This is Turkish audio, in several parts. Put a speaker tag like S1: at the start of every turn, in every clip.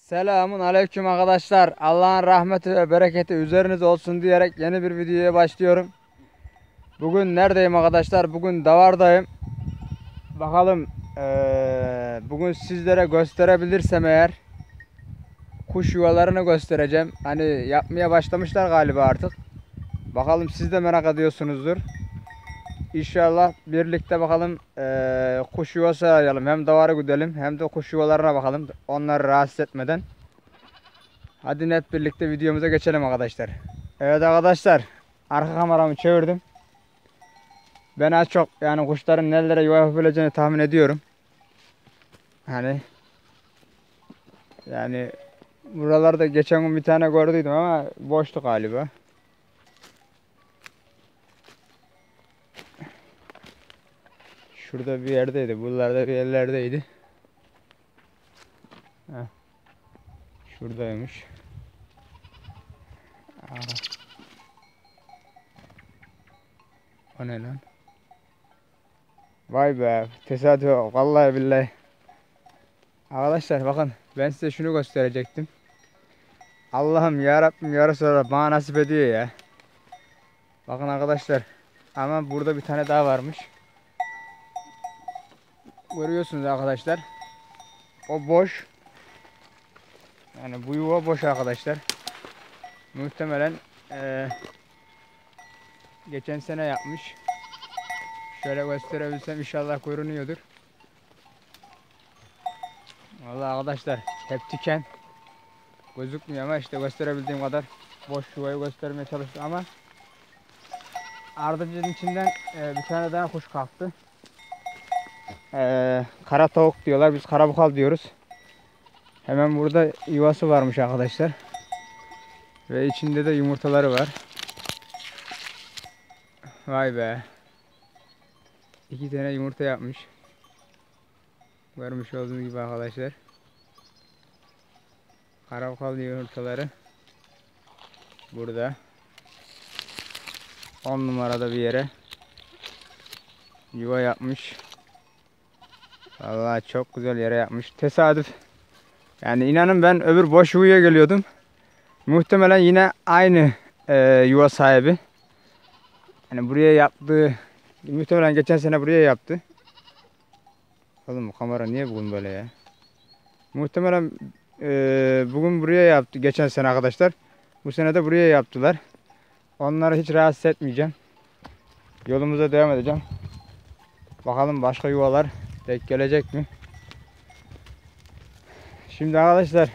S1: Selamun aleyküm arkadaşlar. Allah'ın rahmeti ve bereketi üzerinize olsun diyerek yeni bir videoya başlıyorum. Bugün neredeyim arkadaşlar? Bugün Davar'dayım. Bakalım bugün sizlere gösterebilirsem eğer kuş yuvalarını göstereceğim. Hani yapmaya başlamışlar galiba artık. Bakalım siz de merak ediyorsunuzdur. İnşallah birlikte bakalım kuş yuvası arayalım. Hem davarı gidelim hem de kuş yuvalarına bakalım. Onları rahatsız etmeden. Hadi net birlikte videomuza geçelim arkadaşlar. Evet arkadaşlar, arka kameramı çevirdim. Ben az çok yani kuşların nelere yuva yapabileceğini tahmin ediyorum. Hani yani buralarda geçen gün bir tane gördüydüm ama boştu galiba. Şurada bir yerdeydi. Buralarda bir yerlerdeydi. Heh. Şuradaymış. Aa. O ne lan? Vay be, tesadüf vallahi billahi. Arkadaşlar bakın, ben size şunu gösterecektim. Allah'ım ya Rabbim ya Resulallah bana nasip ediyor ya. Bakın arkadaşlar, ama burada bir tane daha varmış. Görüyorsunuz arkadaşlar. O boş. Yani bu yuva boş arkadaşlar. Muhtemelen geçen sene yapmış. Şöyle gösterebilsem inşallah görünüyordur. Vallahi arkadaşlar hep diken. Gözükmüyor ama işte gösterebildiğim kadar boş yuvayı göstermeye çalıştım ama ardıcın içinden bir tane daha kuş kalktı. Kara tavuk diyorlar, biz karabukal diyoruz. Hemen burada yuvası varmış arkadaşlar. Ve içinde de yumurtaları var. Vay be. 2 tane yumurta yapmış. Görmüş olduğunuz gibi arkadaşlar. Karabukal yumurtaları burada. 10 numarada bir yere yuva yapmış. Vallahi çok güzel yere yapmış. Tesadüf. Yani inanın ben öbür boş yuvaya geliyordum. Muhtemelen yine aynı yuva sahibi. Hani buraya yaptığı, muhtemelen geçen sene buraya yaptı. Oğlum bu kamera niye bugün böyle ya? Muhtemelen bugün buraya yaptı geçen sene arkadaşlar. Bu sene de buraya yaptılar. Onları hiç rahatsız etmeyeceğim. Yolumuza devam edeceğim. Bakalım başka yuvalar denk gelecek mi? Şimdi arkadaşlar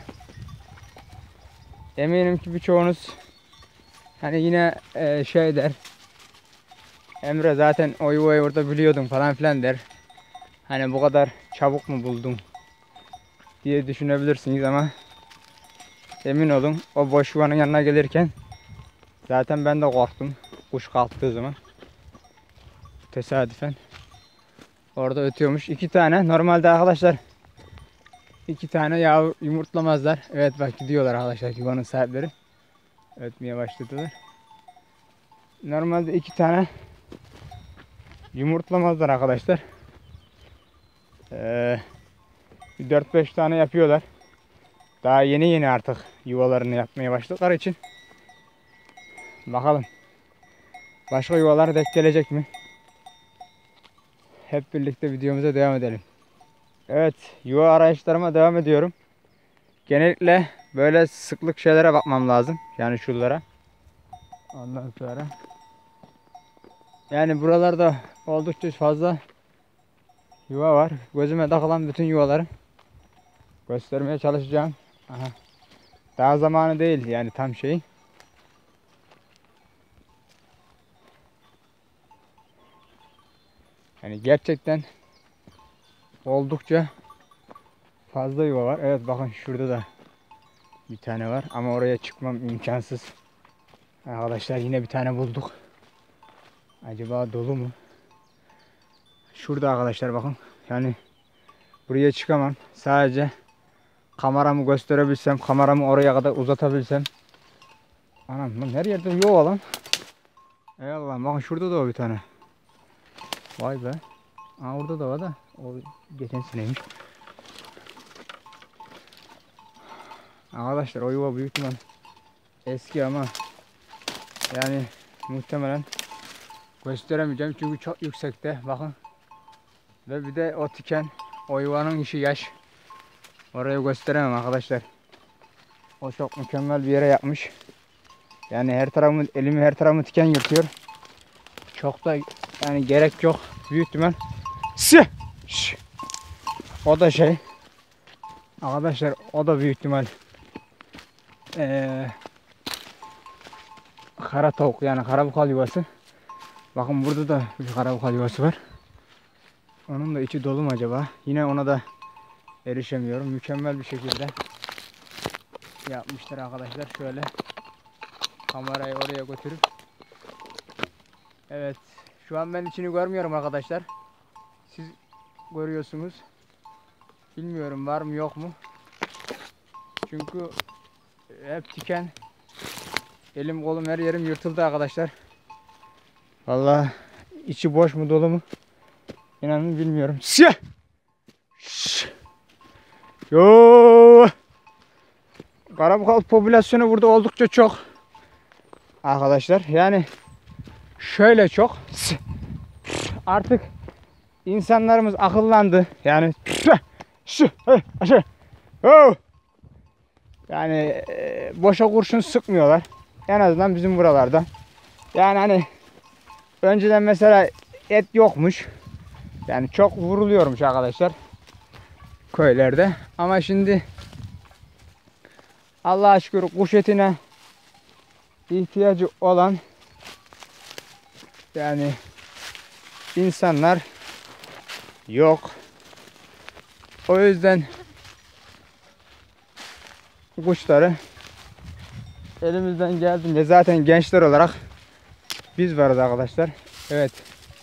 S1: eminim ki birçoğunuz hani yine şey der. Emre zaten o yuvayı orada biliyordum falan filan der. Hani bu kadar çabuk mu buldun diye düşünebilirsiniz ama emin olun o boş yuvanın yanına gelirken zaten ben de korktum kuş kalktığı zaman. Tesadüfen orada ötüyormuş. 2 tane normalde arkadaşlar 2 tane yavru yumurtlamazlar. Evet bak gidiyorlar arkadaşlar yuvanın sahipleri. Ötmeye başladılar. Normalde 2 tane yumurtlamazlar arkadaşlar. 4-5 tane yapıyorlar. Daha yeni artık yuvalarını yapmaya başladıkları için. Bakalım. Başka yuvalar denk gelecek mi? Hep birlikte videomuza devam edelim. Evet, yuva arayışlarıma devam ediyorum. Genellikle böyle sıklık şeylere bakmam lazım. Yani şuralara. Ondan sonra. Yani buralarda oldukça fazla yuva var. Gözüme takılan bütün yuvaları göstermeye çalışacağım. Aha. Daha zamanı değil yani tam şey. Yani gerçekten oldukça fazla yuva var. Evet bakın şurada da bir tane var ama oraya çıkmam imkansız. Arkadaşlar yine bir tane bulduk. Acaba dolu mu? Şurada arkadaşlar bakın. Yani buraya çıkamam. Sadece kameramı gösterebilsem, kameramı oraya kadar uzatabilsem. Anam lan her yerde yok lan. Ey Allah'ım bakın şurada da bir tane. Vay be. Aa orada da var da. O geçen seneymiş. Arkadaşlar o yuva büyük ihtimal eski ama yani muhtemelen gösteremeyeceğim çünkü çok yüksekte bakın. Ve bir de o tiken, o yuvanın işi yaş. Orayı gösteremem arkadaşlar. O çok mükemmel bir yere yapmış. Yani her tarafımı, elimi her tarafımı tiken yırtıyor. Çok da yani gerek yok. Büyük ihtimal. O da şey. Arkadaşlar o da büyük ihtimal kara tavuk yani karabukal yuvası. Bakın burada da bir karabukal yuvası var. Onun da içi dolu mu acaba? Yine ona da erişemiyorum. Mükemmel bir şekilde yapmışlar arkadaşlar. Şöyle kamerayı oraya götürüp. Evet. Şu an ben içini görmüyorum arkadaşlar. Siz görüyorsunuz. Bilmiyorum var mı yok mu. Çünkü hep tiken. Elim kolum her yerim yırtıldı arkadaşlar. Vallahi içi boş mu dolu mu? İnanın bilmiyorum. Siyah. Yo. Karabukal popülasyonu burada oldukça çok. Arkadaşlar yani şöyle çok. Artık insanlarımız akıllandı. Yani yani boşa kurşun sıkmıyorlar. En azından bizim buralarda. Yani hani önceden mesela et yokmuş. Yani çok vuruluyormuş arkadaşlar köylerde. Ama şimdi Allah'a şükür kuş etine ihtiyacı olan yani insanlar yok. O yüzden kuşları elimizden geldiğince zaten gençler olarak biz varız arkadaşlar. Evet.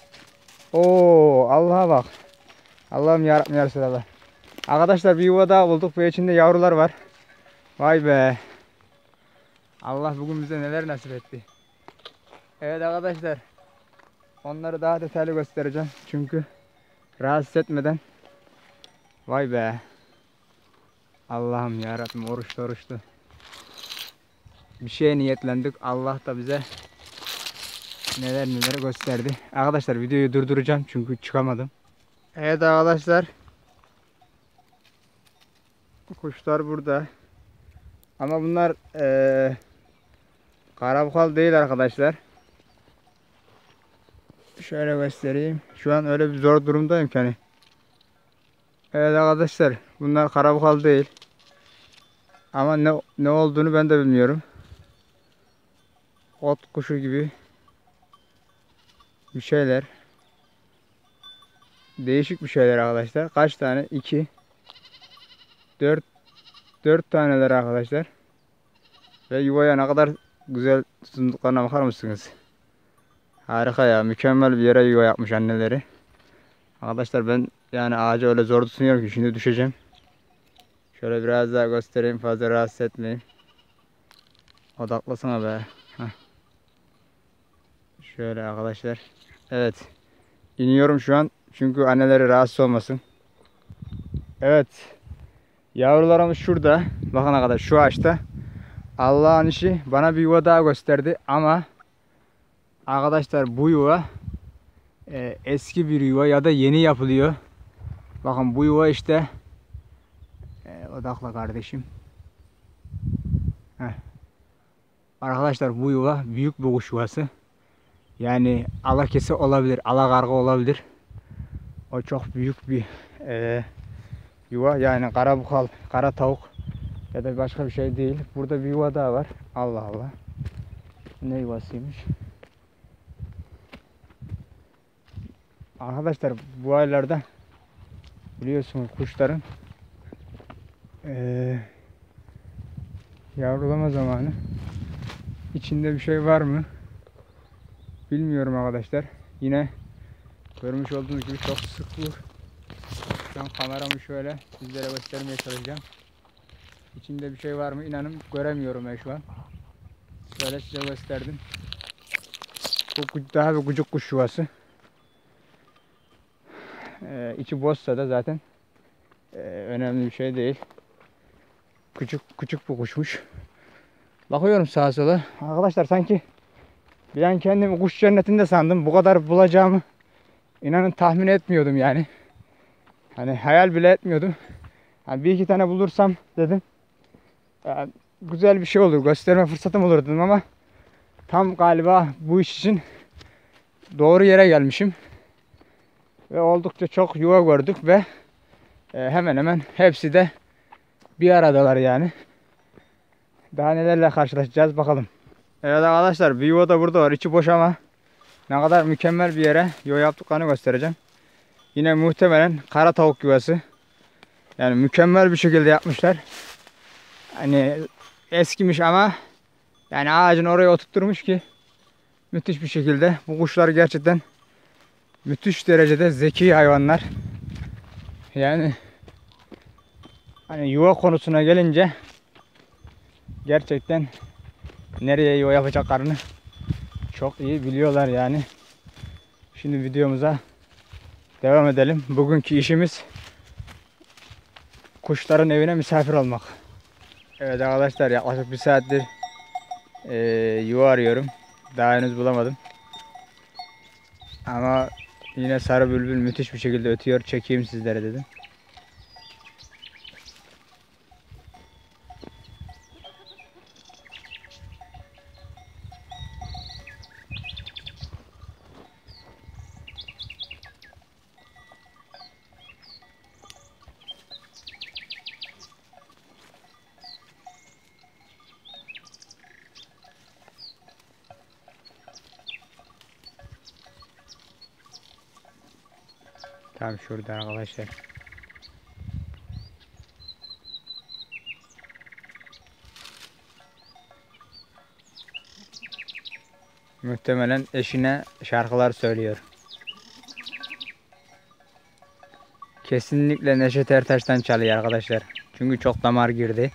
S1: Oo Allah'a bak. Allah'ım yarabbim ya Resulallah. Arkadaşlar bir yuva daha bulduk ve içinde yavrular var. Vay be. Allah bugün bize neler nasip etti. Evet arkadaşlar. Onları daha detaylı göstereceğim. Çünkü rahatsız etmeden. Vay be. Allah'ım yarabbim oruçlu. Bir şeye niyetlendik. Allah da bize neler gösterdi. Arkadaşlar videoyu durduracağım çünkü çıkamadım. Evet arkadaşlar. Kuşlar burada. Ama bunlar karabukal değil arkadaşlar. Şöyle göstereyim. Şu an öyle bir zor durumdayım ki hani. Evet arkadaşlar. Bunlar karabukal değil. Ama ne olduğunu ben de bilmiyorum. Ot kuşu gibi bir şeyler. Değişik bir şeyler arkadaşlar. Kaç tane? 2 4 taneler arkadaşlar. Ve yuvaya ne kadar güzel tutunduklarına bakar mısınız? Harika ya. Mükemmel bir yere yuva yapmış anneleri. Arkadaşlar ben yani ağaca öyle zor tutunuyorum ki şimdi düşeceğim. Şöyle biraz daha göstereyim, fazla rahatsız etmeyin. Odaklasana be. Heh. Şöyle arkadaşlar. Evet. İniyorum şu an çünkü anneleri rahatsız olmasın. Evet. Yavrularımız şurada. Bakın arkadaşlar şu ağaçta. Allah'ın işi bana bir yuva daha gösterdi ama arkadaşlar bu yuva eski bir yuva ya da yeni yapılıyor. Bakın bu yuva işte odakla kardeşim. Heh. Arkadaşlar bu yuva büyük bir kuş yuvası. Yani alakesi olabilir, alakarga olabilir. O çok büyük bir yuva. Yani karabukal, kara tavuk ya da başka bir şey değil. Burada bir yuva daha var. Allah Allah. Ne yuvasıymış? Arkadaşlar bu aylarda biliyorsunuz kuşların yavrulama zamanı. İçinde bir şey var mı? Bilmiyorum arkadaşlar. Yine görmüş olduğunuz gibi çok sık vur. Şu an kameramı şöyle sizlere göstermeye çalışacağım. İçinde bir şey var mı? İnanın göremiyorum ben şu an. Böyle size gösterdim. Bu daha bir kucuk kuş yuvası. İçi boşsa da zaten önemli bir şey değil. Küçük bir kuşmuş. Bakıyorum sağa sola. Arkadaşlar sanki bir an kendimi kuş cennetinde sandım. Bu kadar bulacağımı inanın tahmin etmiyordum yani. Hani hayal bile etmiyordum. Hani bir iki tane bulursam dedim. Yani güzel bir şey olur, gösterme fırsatım olur dedim ama tam galiba bu iş için doğru yere gelmişim. Ve oldukça çok yuva gördük ve hemen hemen hepsi de bir aradalar yani. Daha nelerle karşılaşacağız bakalım. Evet arkadaşlar, bir yuva da burada var. İçi boş ama ne kadar mükemmel bir yere yuva yaptıklarını göstereceğim. Yine muhtemelen kara tavuk yuvası. Yani mükemmel bir şekilde yapmışlar. Hani eskimiş ama yani ağacın oraya oturtturmuş ki müthiş bir şekilde. Bu kuşlar gerçekten müthiş derecede zeki hayvanlar. Yani hani yuva konusuna gelince gerçekten nereye yuva yapacaklarını çok iyi biliyorlar yani. Şimdi videomuza devam edelim. Bugünkü işimiz kuşların evine misafir olmak. Evet arkadaşlar, yaklaşık bir saattir yuva arıyorum. Daha henüz bulamadım. Ama yine sarı bülbül müthiş bir şekilde ötüyor. Çekeyim sizlere dedim. Tam şurada arkadaşlar. Muhtemelen eşine şarkılar söylüyor. Kesinlikle Neşet Ertaş'tan çalıyor arkadaşlar. Çünkü çok damar girdi.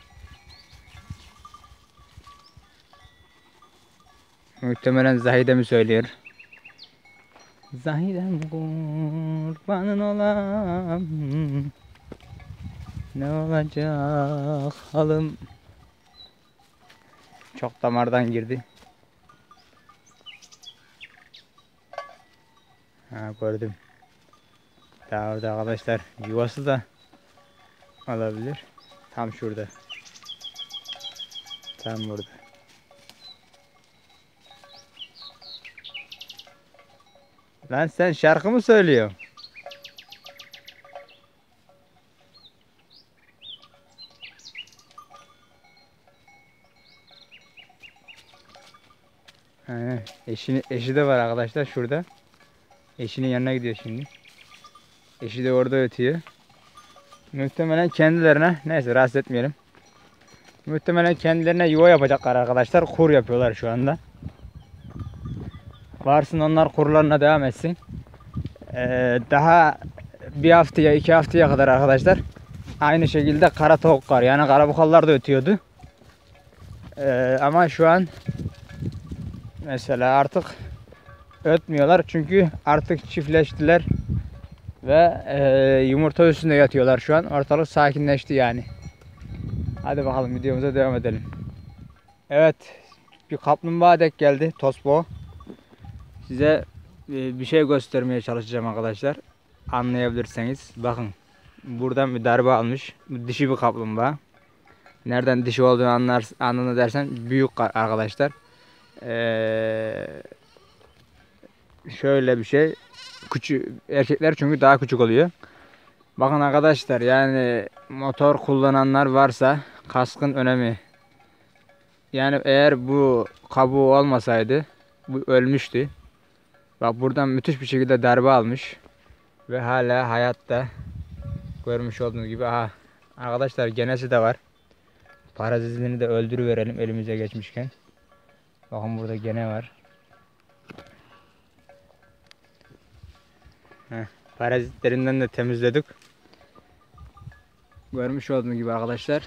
S1: Muhtemelen Zahide mi söylüyor? Zahidem kurbanın olam, ne olacak halım. Çok damardan girdi. Ha, gördüm. Daha orada arkadaşlar, yuvası da olabilir. Tam şurada. Tam burada. Lan sen şarkı mı söylüyorsun? Aynen. Eşi de var arkadaşlar şurada. Eşinin yanına gidiyor şimdi. Eşi de orada ötüyor. Muhtemelen kendilerine, neyse rahatsız etmeyelim. Muhtemelen kendilerine yuva yapacaklar arkadaşlar. Kur yapıyorlar şu anda. Varsın onlar kurlarına devam etsin. Daha bir haftaya 2 haftaya kadar arkadaşlar aynı şekilde kara tavuklar yani karabukallar da ötüyordu. Ama şu an mesela artık ötmüyorlar çünkü artık çiftleştiler ve yumurta üstünde yatıyorlar şu an. Ortalık sakinleşti yani. Hadi bakalım videomuza devam edelim. Evet, bir kaplumbağa denk geldi, tosbo. Size bir şey göstermeye çalışacağım arkadaşlar. Anlayabilirseniz. Bakın, buradan bir darbe almış. Bu dişi bir kaplumbağa. Nereden dişi olduğunu anladın dersen büyük arkadaşlar. Şöyle bir şey. Küçük erkekler çünkü daha küçük oluyor. Bakın arkadaşlar, yani motor kullananlar varsa kaskın önemi. Yani eğer bu kabuğu olmasaydı bu ölmüştü. Bak, buradan müthiş bir şekilde darbe almış ve hala hayatta. Görmüş olduğunuz gibi. Aha, arkadaşlar genesi de var. Parazitini de öldürüverelim elimize geçmişken. Bakın burada gene var. Parazitlerinden de temizledik. Görmüş olduğunuz gibi arkadaşlar.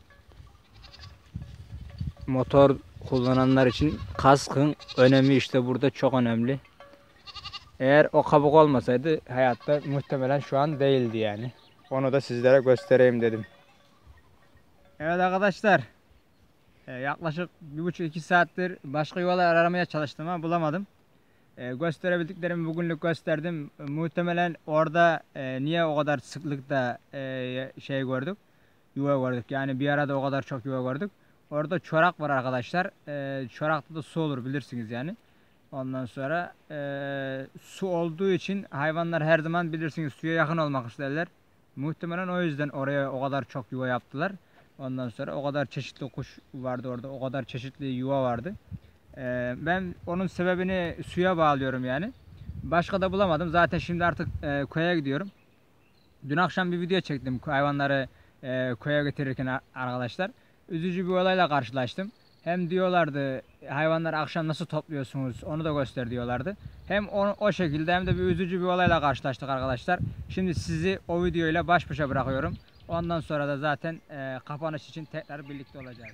S1: Motor kullananlar için kaskın önemi işte burada çok önemli. Eğer o kabuk olmasaydı hayatta muhtemelen şu an değildi yani. Onu da sizlere göstereyim dedim. Evet arkadaşlar, yaklaşık 1,5-2 saattir başka yuvalar aramaya çalıştım ama bulamadım. Gösterebildiklerimi bugünlük gösterdim. Muhtemelen orada niye o kadar sıklıkta şey gördük, yuva gördük. Yani bir arada o kadar çok yuva gördük. Orada çorak var arkadaşlar. Çorakta da su olur bilirsiniz yani. Ondan sonra su olduğu için hayvanlar her zaman bilirsiniz suya yakın olmak isterler. Muhtemelen o yüzden oraya o kadar çok yuva yaptılar. Ondan sonra o kadar çeşitli kuş vardı orada, o kadar çeşitli yuva vardı. Ben onun sebebini suya bağlıyorum yani. Başka da bulamadım. Zaten şimdi artık köye gidiyorum. Dün akşam bir video çektim hayvanları köye getirirken arkadaşlar. Üzücü bir olayla karşılaştım. Hem diyorlardı hayvanları akşam nasıl topluyorsunuz onu da göster diyorlardı. Hem o şekilde hem de bir üzücü bir olayla karşılaştık arkadaşlar. Şimdi sizi o videoyla baş başa bırakıyorum. Ondan sonra da zaten kapanış için tekrar birlikte olacağız.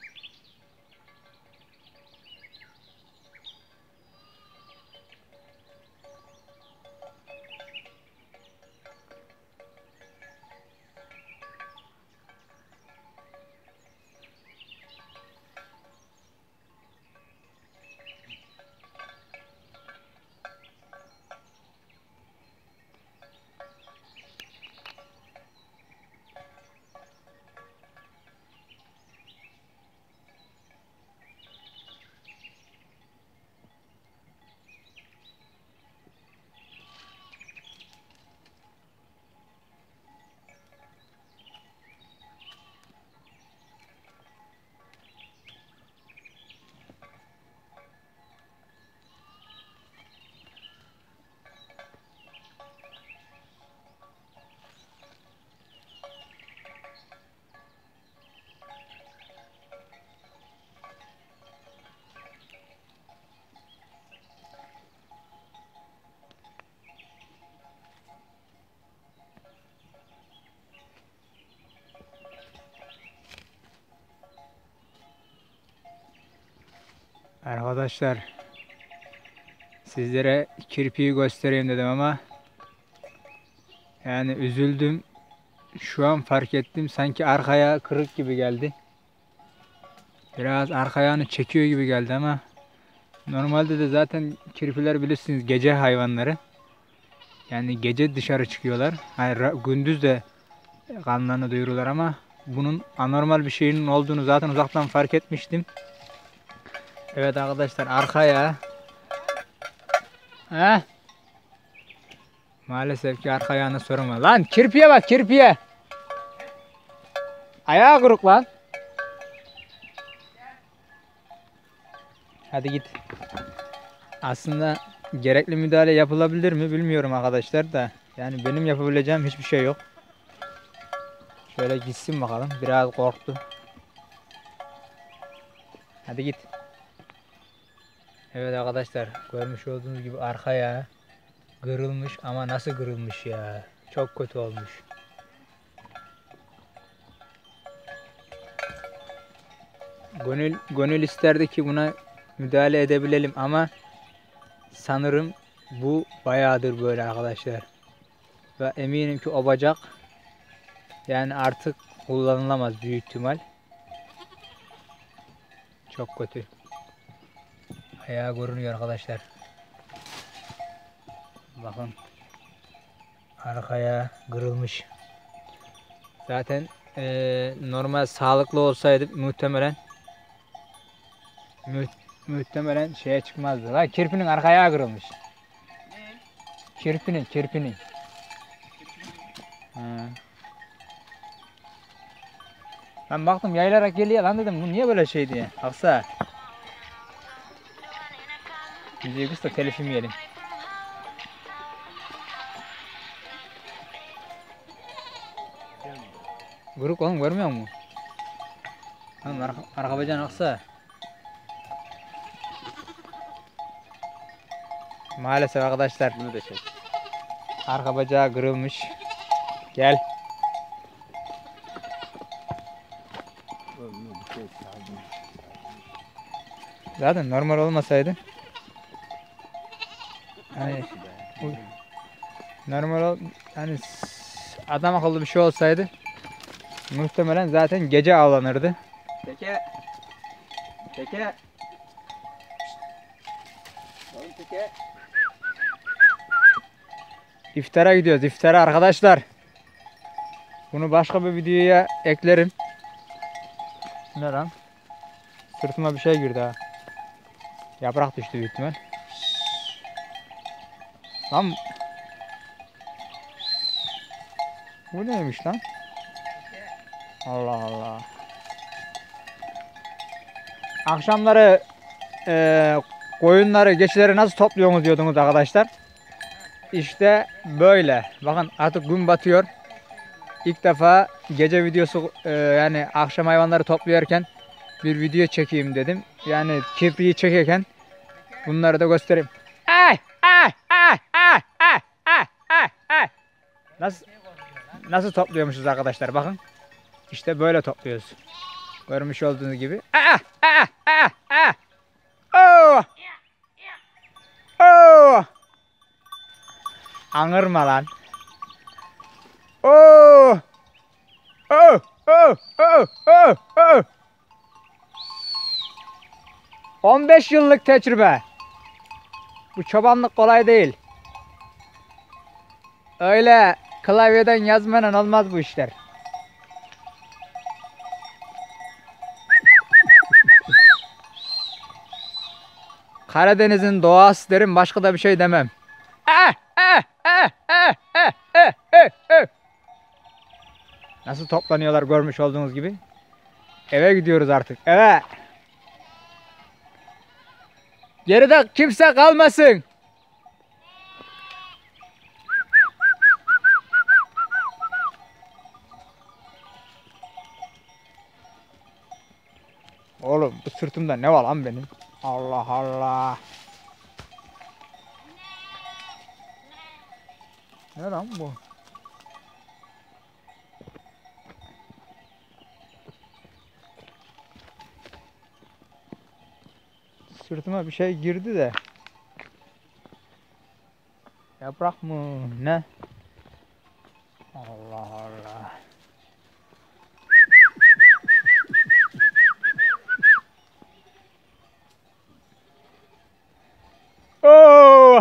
S1: Arkadaşlar sizlere kirpiği göstereyim dedim ama yani üzüldüm. Şu an fark ettim sanki arkaya kırık gibi geldi. Biraz arka ayağını çekiyor gibi geldi ama normalde de zaten kirpiler bilirsiniz gece hayvanları. Yani gece dışarı çıkıyorlar. Hayır, gündüz de kanlarını duyururlar ama bunun anormal bir şeyin olduğunu zaten uzaktan fark etmiştim. Evet arkadaşlar arkaya. Heh. Maalesef ki arka ayağını sorma. Lan kirpiye bak kirpiye. Ayağı kırık lan. Hadi git. Aslında gerekli müdahale yapılabilir mi bilmiyorum arkadaşlar da. Yani benim yapabileceğim hiçbir şey yok. Şöyle gitsin bakalım. Biraz korktu. Hadi git. Evet arkadaşlar görmüş olduğunuz gibi arka ayağı kırılmış ama nasıl kırılmış ya. Çok kötü olmuş. Gönül isterdi ki buna müdahale edebilelim ama sanırım bu bayağıdır böyle arkadaşlar. Ve eminim ki o bacak yani artık kullanılamaz büyük ihtimal. Çok kötü. Ayağı görünüyor arkadaşlar. Bakın. Arkaya kırılmış. Zaten normal sağlıklı olsaydı muhtemelen şeye çıkmazdı. Lan kirpinin arka ayağı kırılmış. Ne? Kirpinin. Ha. Ben baktım yaylarak geliyor lan dedim bu niye böyle şey diye. Aksa. Bizi kız da telif yemeyelim. Kırık oğlum görmüyor musun? Oğlum arka bacağın aksa. Maalesef arkadaşlar. Bunu da çek. Arka bacağı kırılmış. Gel. Zaten normal olmasaydı. Hani normal hani adam akıllı bir şey olsaydı Muhtemelen zaten gece avlanırdı.
S2: Teke. Teke. Oğlum teke.
S1: İftara gidiyoruz. İftara arkadaşlar. Bunu başka bir videoya eklerim. Ne lan? Sırtıma bir şey girdi ha. Yaprak düştü büyük ihtimal. Lan. Bu neymiş lan? Allah Allah. Akşamları koyunları, geçileri nasıl topluyorsunuz diyordunuz arkadaşlar. İşte böyle. Bakın artık gün batıyor. İlk defa gece videosu yani akşam hayvanları topluyorken bir video çekeyim dedim. Yani kirpiyi çekerken bunları da göstereyim. Ay ay ay ay ay ay ay ay. Nasıl topluyormuşuz arkadaşlar bakın. İşte böyle topluyoruz. Görmüş olduğunuz gibi. Ah ah ah ah. Oh. Oh. Anırma lan. Oh. Oh. Oh. Oh. Oh. Oh. 15 yıllık tecrübe. Bu çobanlık kolay değil. Öyle klavyeden yazmadan olmaz bu işler. Karadeniz'in doğası derim, başka da bir şey demem. Nasıl toplanıyorlar görmüş olduğunuz gibi. Eve gidiyoruz artık. Eve. Geride kimse kalmasın. Oğlum bu sırtımda ne var lan benim? Allah Allah. Ne lan bu? Sırtıma bir şey girdi de. Yaprak mı? Ne? Allah Allah. Oo!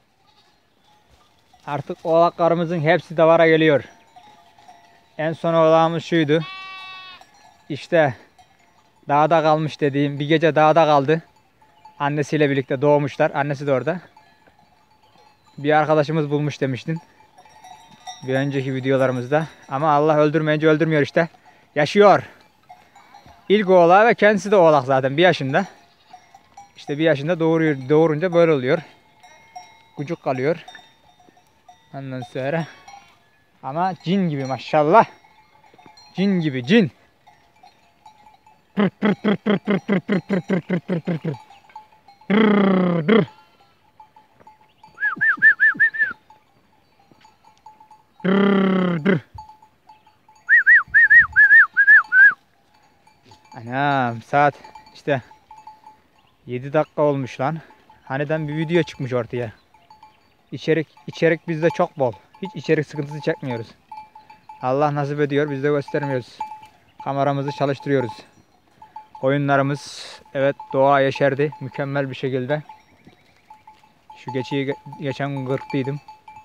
S1: Artık oğlaklarımızın hepsi davara geliyor. En son oğlağımız şuydu. İşte dağda kalmış dediğim, bir gece dağda kaldı. Annesiyle birlikte doğmuşlar. Annesi de orada. Bir arkadaşımız bulmuş demiştin bir önceki videolarımızda. Ama Allah öldürmeyince öldürmüyor işte. Yaşıyor. İlk oğlağı ve kendisi de oğlak zaten 1 yaşında. İşte 1 yaşında doğurunca böyle oluyor. Kucuk kalıyor. Ondan sonra. Ama cin gibi maşallah. Cin gibi cin. Anam saat işte 7 dakika olmuş lan. Haneden bir video çıkmış ortaya. İçerik bizde çok bol. Hiç içerik sıkıntısı çekmiyoruz. Allah nasip ediyor, biz de göstermiyoruz. Kameramızı çalıştırıyoruz. Oyunlarımız evet doğa yeşerdi mükemmel bir şekilde. Şu geçen gün kırktıydım.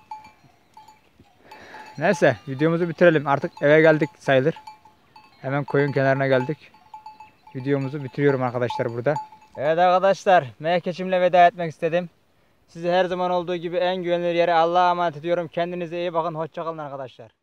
S1: Neyse videomuzu bitirelim. Artık eve geldik sayılır. Hemen koyun kenarına geldik. Videomuzu bitiriyorum arkadaşlar burada. Evet arkadaşlar, Mehkeçimle veda etmek istedim. Sizi her zaman olduğu gibi en güvenilir yere Allah'a emanet ediyorum. Kendinize iyi bakın. Hoşça kalın arkadaşlar.